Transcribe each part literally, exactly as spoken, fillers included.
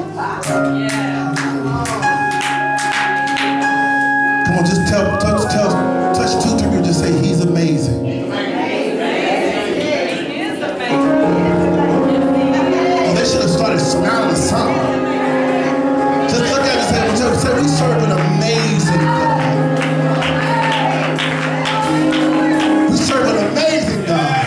Yeah. Come on, just tell, touch, tell, touch two, three, or just say, he's amazing. He is amazing. Oh, they should have started smiling something. Just look at it and say, say, we serve an amazing God. We serve an amazing God.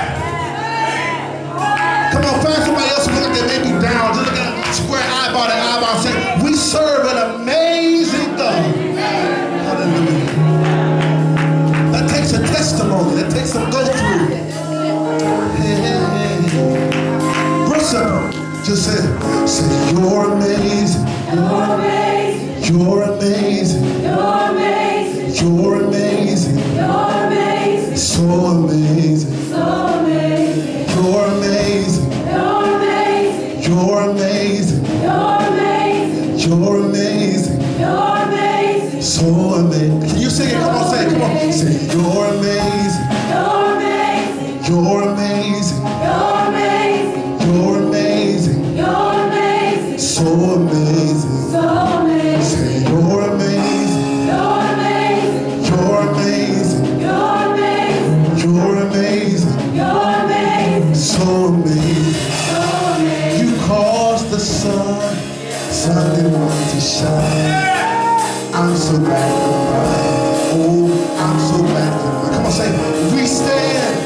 Come on, find somebody else who look like they may be down. Just look at them, square eyeball to eyeball and say, we serve an amazing God. Hallelujah. That takes a testimony. That takes some go through. Hey, hey, hey. Real simple. Just say, say, you're amazing. You're amazing. You're amazing. You're amazing. You're amazing. You're amazing. So amazing. So amazing. You're amazing. You're amazing. You're amazing. You're amazing. You're amazing. You're amazing. So amazing. Can you sing it? Come on, say it. Come on. Say, you're amazing. You're amazing. You're amazing. You're amazing. You're amazing. You're amazing. So amazing. So amazing. Say, you're amazing. You're amazing. You're amazing. You're amazing. You're amazing. You're amazing. So amazing. So amazing. You caused the sun, sun and moon to shine. I'm so glad you're mine. Oh, I'm so glad you're mine. Come on, say, we stand.